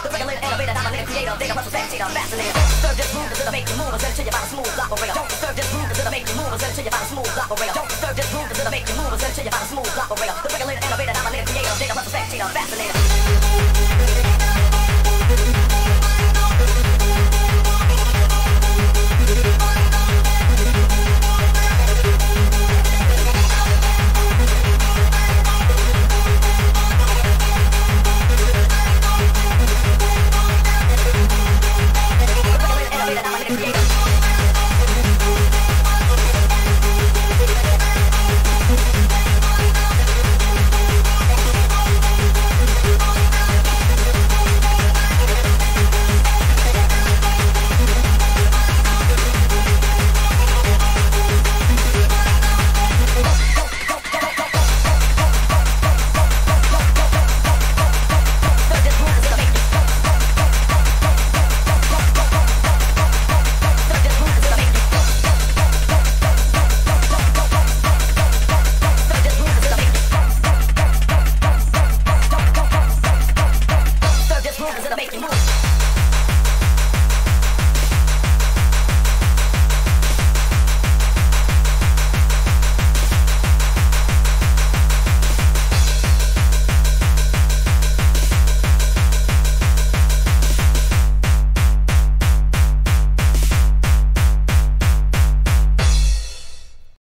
The regular innovator, I'm a little creator, data spectator, fascinator. Serve this groove until I make you move, until you find a smooth operator. Don't disturb this groove until I make you move, until you find a smooth operator. Don't disturb this groove until I make you move, until you find a smooth operator. The regular innovator, I'm a little creator, data spectator, fascinator. Make you move.